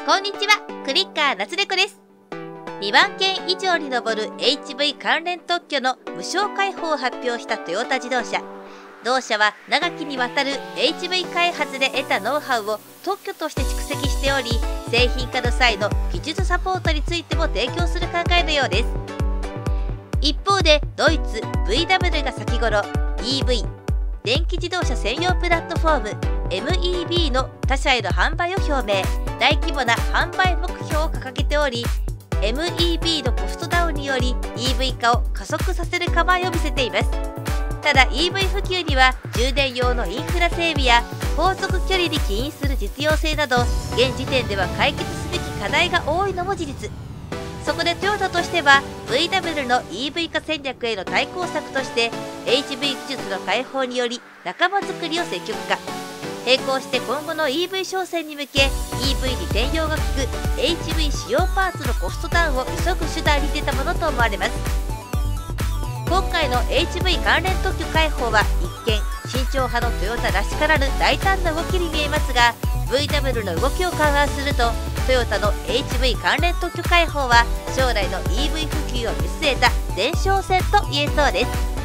こんにちは、クリッカー夏猫です。2万件以上に上る HV 関連特許の無償開放を発表したトヨタ自動車。同社は長きにわたる HV 開発で得たノウハウを特許として蓄積しており、製品化の際の技術サポートについても提供する考えのようです。一方でドイツ VW が先頃 EV 電気自動車専用プラットフォーム MEB の他社への販売を表明。大規模な販売目標を掲げており、 MEB のコストダウンにより EV 化を加速させる構えを見せています。ただ EV 普及には充電用のインフラ整備や航続距離に起因する実用性など、現時点では解決すべき課題が多いのも事実。そこでトヨタとしては VW の EV 化戦略への対抗策として HV 技術の開放により仲間づくりを積極化。並行して今後の EV 商戦に向け EV に転用が利く HV 使用パーツのコストダウンを急ぐ手段に出たものと思われます。今回の HV 関連特許開放は一見慎重派のトヨタらしからぬ大胆な動きに見えますが、 VW の動きを勘案するとトヨタの HV 関連特許開放は将来の EV 普及を見据えた前哨戦と言えそうです。